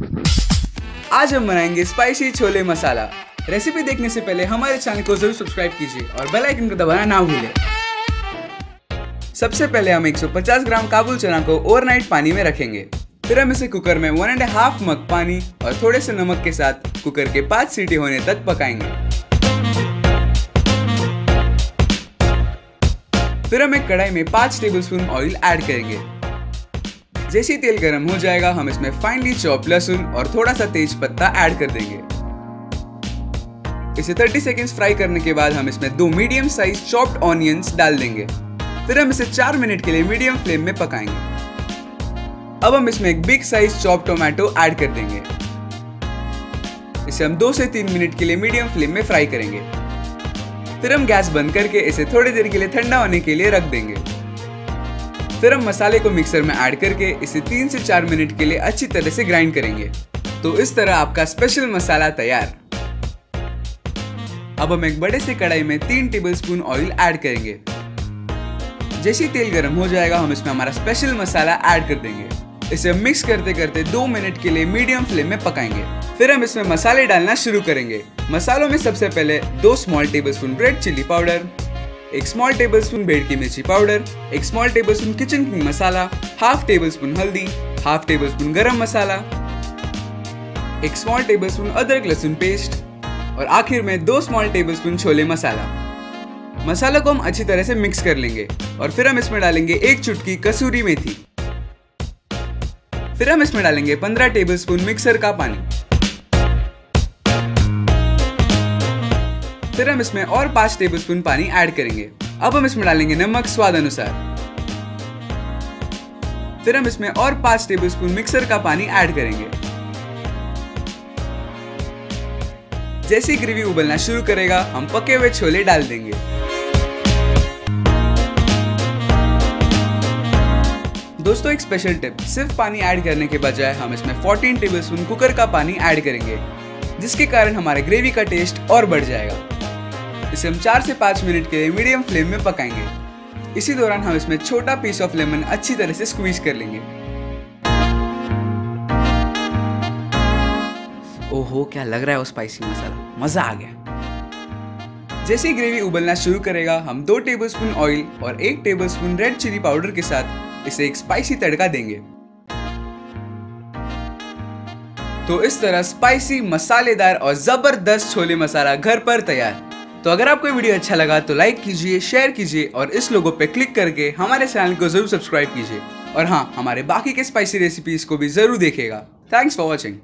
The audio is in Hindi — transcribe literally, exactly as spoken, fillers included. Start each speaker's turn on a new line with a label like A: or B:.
A: आज हम बनाएंगे स्पाइसी छोले मसाला। रेसिपी देखने से पहले हमारे चैनल को जरूर सब्सक्राइब कीजिए और बेल आइकन को दबाना ना भूलें। सबसे पहले हम एक सौ पचास ग्राम काबुल चना को ओवरनाइट पानी में रखेंगे। फिर हम इसे कुकर में वन एंड हाफ मग पानी और थोड़े से नमक के साथ कुकर के पाँच सीटी होने तक पकाएंगे। फिर हम एक कढ़ाई में पाँच टेबलस्पून ऑयल ऐड करेंगे। जैसे ही तेल गर्म हो जाएगा हम इसमें फाइनली चॉप लहसुन और थोड़ा सा तेज पत्ता ऐड कर देंगे। इसे तीस सेकंड्स फ्राई करने के बाद हम इसमें दो मीडियम साइज चॉप्ड ऑनियंस डाल देंगे। फिर हम इसे चार मिनट के लिए मीडियम फ्लेम में पकाएंगे। अब हम इसमें एक big size chop tomato add कर देंगे। इसे हम दो से तीन मिनट के लिए मीडियम फ्लेम में फ्राई करेंगे। फिर हम गैस बंद करके इसे थोड़ी देर के लिए ठंडा होने के लिए रख देंगे। फिर हम मसाले को मिक्सर में ऐड करके इसे तीन से चार मिनट के लिए अच्छी तरह से ग्राइंड करेंगे। तो इस तरह आपका स्पेशल मसाला तैयार। अब हम एक बड़े से कढ़ाई में तीन टेबलस्पून ऑयल ऐड करेंगे। जैसे ही तेल गर्म हो जाएगा हम इसमें हमारा स्पेशल मसाला ऐड कर देंगे। इसे मिक्स करते करते दो मिनट के लिए मीडियम फ्लेम में पकाएंगे। फिर हम इसमें मसाले डालना शुरू करेंगे। मसालों में सबसे पहले दो small tablespoon red chilli powder, एक स्मॉल टेबलस्पून बेड़ की मिर्ची पाउडर, एक small tablespoon Kitchen King masala, half tablespoon हल्दी, हाफ टेबलस्पून गरम मसाला, एक स्मॉल टेबलस्पून अदरक लहसुन पेस्ट और आखिर में दो स्मॉल टेबलस्पून छोले मसाला। मसाला को हम अच्छी तरह से मिक्स कर लेंगे और फिर हम इसमें डालेंगे एक चुटकी कसूरी मेथी। फिर हम इसमें डालेंगे पंद्रह टेबलस्पून मिक्सर का पानी। फिर हम इसमें और पाँच टेबलस्पून पानी ऐड करेंगे। अब हम इसमें डालेंगे नमक स्वाद अनुसार। फिर हम इसमें और पाँच टेबलस्पून मिक्सर का पानी ऐड करेंगे। जैसे ही ग्रेवी उबलना शुरू करेगा हम पके हुए छोले डाल देंगे। दोस्तों एक स्पेशल टिप, सिर्फ पानी ऐड करने के बजाय हम इसमें चौदह टेबलस्पून कुकर का पानी ऐड करेंगे, जिसके कारण हमारे ग्रेवी का टेस्ट और बढ़ जाएगा। इसे हम चार से पाँच मिनट के लिए मीडियम फ्लेम में पकाएंगे। इसी दौरान हम इसमें छोटा पीस ऑफ लेमन अच्छी तरह से स्क्वीज कर लेंगे। ओहो क्या लग रहा है वो स्पाइसी मसाला, मजा आ गया। जैसे ही ग्रेवी उबलना शुरू करेगा हम दो टेबलस्पून ऑयल और एक टेबलस्पून रेड चिली पाउडर के साथ इसे एक स्पाइसी तड़का देंगे। तो इस तरह स्पाइसी मसालेदार और जबरदस्त छोले मसाला घर पर तैयार। तो अगर आपको ये वीडियो अच्छा लगा तो लाइक कीजिए, शेयर कीजिए और इस लोगो पे क्लिक करके हमारे चैनल को जरूर सब्सक्राइब कीजिए। और हाँ, हमारे बाकी के स्पाइसी रेसिपीज को भी जरूर देखिएगा। Thanks for watching.